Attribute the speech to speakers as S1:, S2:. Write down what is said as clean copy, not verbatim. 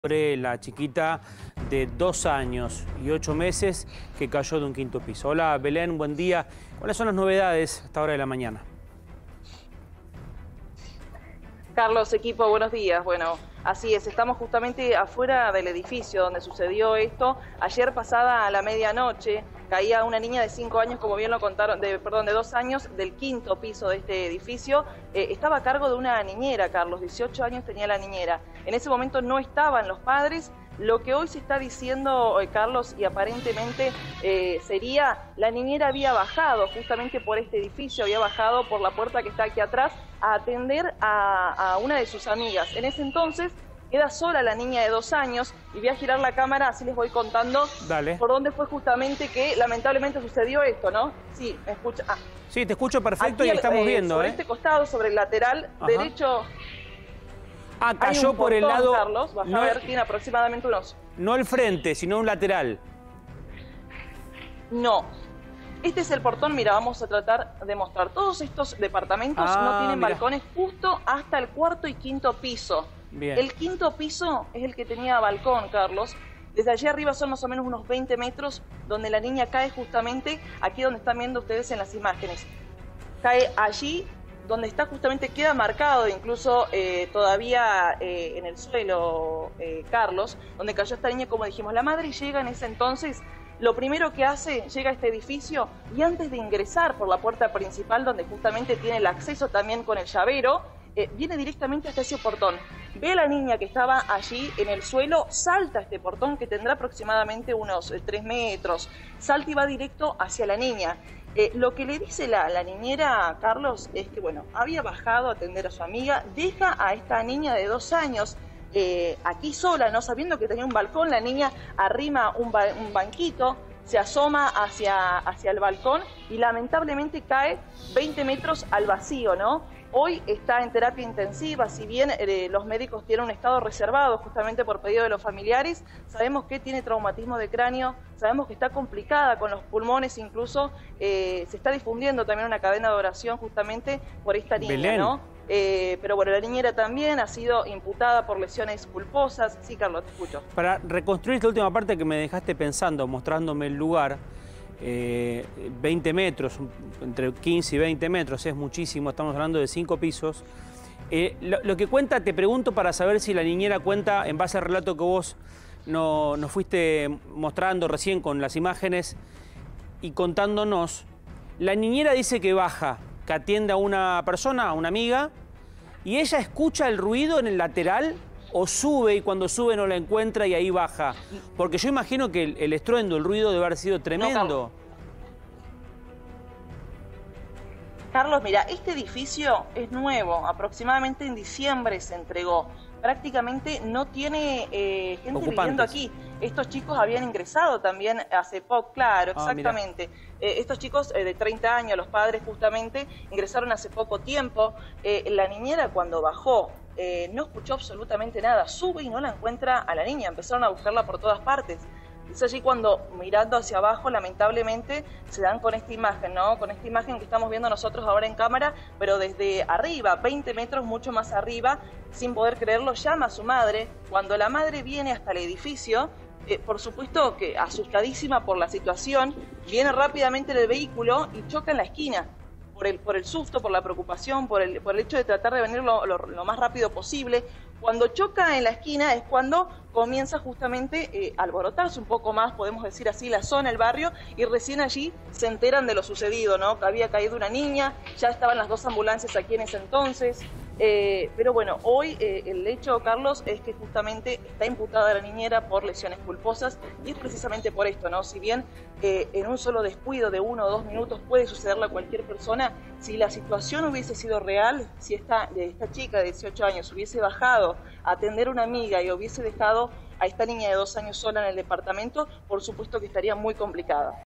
S1: Sobre la chiquita de 2 años y 8 meses que cayó de un 5.º piso. Hola Belén, buen día. ¿Cuáles son las novedades a esta hora de la mañana?
S2: Carlos, equipo, buenos días. Bueno, así es, estamos justamente afuera del edificio donde sucedió esto. Ayer pasada a la medianoche caía una niña de 5 años, como bien lo contaron, de 2 años, del 5.º piso de este edificio. Estaba a cargo de una niñera, Carlos, 18 años tenía la niñera. En ese momento no estaban los padres. Lo que hoy se está diciendo, Carlos, y aparentemente sería, la niñera había bajado justamente por este edificio, había bajado por la puerta que está aquí atrás a atender a una de sus amigas. En ese entonces queda sola la niña de 2 años y voy a girar la cámara, así les voy contando.
S1: Dale.
S2: Por dónde fue justamente que lamentablemente sucedió esto, ¿no? Sí, me escucha.
S1: Sí, te escucho perfecto.
S2: Aquí,
S1: y estamos viendo.
S2: Sobre este costado, sobre el lateral derecho.
S1: Ah, cayó por el lado...
S2: Carlos, vas a ver, tiene aproximadamente unos...
S1: No el frente, sino un lateral.
S2: No. Este es el portón, mira, vamos a tratar de mostrar. Todos estos departamentos no tienen balcones justo hasta el 4.º y 5.º piso.
S1: Bien.
S2: El 5.º piso es el que tenía balcón, Carlos. Desde allí arriba son más o menos unos 20 metros, donde la niña cae justamente aquí donde están viendo ustedes en las imágenes. Cae allí donde está justamente, queda marcado incluso todavía en el suelo, Carlos, donde cayó esta niña, como dijimos. La madre llega en ese entonces, lo primero que hace, llega a este edificio y antes de ingresar por la puerta principal, donde justamente tiene el acceso también con el llavero, viene directamente hasta ese portón. Ve a la niña que estaba allí en el suelo, salta a este portón que tendrá aproximadamente unos 3 metros, salta y va directo hacia la niña. Lo que le dice la niñera, Carlos, es que, bueno, había bajado a atender a su amiga, deja a esta niña de 2 años aquí sola, no sabiendo que tenía un balcón. La niña arrima un banquito, se asoma hacia el balcón y lamentablemente cae 20 metros al vacío, ¿no? Hoy está en terapia intensiva, si bien los médicos tienen un estado reservado justamente por pedido de los familiares. Sabemos que tiene traumatismo de cráneo, sabemos que está complicada con los pulmones, incluso se está difundiendo también una cadena de oración justamente por esta niña,
S1: Belén.
S2: ¿no? Pero bueno, la niñera también ha sido imputada por lesiones culposas. Sí, Carlos, te escucho.
S1: Para reconstruir esta última parte que me dejaste pensando, mostrándome el lugar, 20 metros, entre 15 y 20 metros, es muchísimo, estamos hablando de 5 pisos. Lo que cuenta, te pregunto para saber si la niñera cuenta, en base al relato que vos nos fuiste mostrando recién con las imágenes y contándonos, la niñera dice que baja, que atiende a una persona, a una amiga, y ella escucha el ruido en el lateral o sube y cuando sube no la encuentra y ahí baja. Porque yo imagino que el estruendo, el ruido debe haber sido tremendo.
S2: No, Carlos, mira, este edificio es nuevo, aproximadamente en diciembre se entregó. Prácticamente no tiene gente viviendo aquí. Estos chicos habían ingresado también hace poco, claro, exactamente. Estos chicos de 30 años, los padres justamente, ingresaron hace poco tiempo. La niñera cuando bajó no escuchó absolutamente nada, sube y no la encuentra a la niña, empezaron a buscarla por todas partes. Es allí cuando, mirando hacia abajo, lamentablemente se dan con esta imagen, ¿no? Con esta imagen que estamos viendo nosotros ahora en cámara, pero desde arriba, 20 metros mucho más arriba, sin poder creerlo, llama a su madre. Cuando la madre viene hasta el edificio, por supuesto que asustadísima por la situación, viene rápidamente en el vehículo y choca en la esquina. Por el susto, por la preocupación, por el hecho de tratar de venir lo más rápido posible. Cuando choca en la esquina es cuando comienza justamente a alborotarse un poco más, podemos decir así, la zona, el barrio, y recién allí se enteran de lo sucedido, ¿no? Que había caído una niña, ya estaban las 2 ambulancias aquí en ese entonces. Pero bueno, hoy el hecho, Carlos, es que justamente está imputada la niñera por lesiones culposas y es precisamente por esto, ¿no? Si bien en un solo descuido de 1 o 2 minutos puede sucederle a cualquier persona, si la situación hubiese sido real, si esta chica de 18 años hubiese bajado a atender a una amiga y hubiese dejado a esta niña de 2 años sola en el departamento, por supuesto que estaría muy complicada.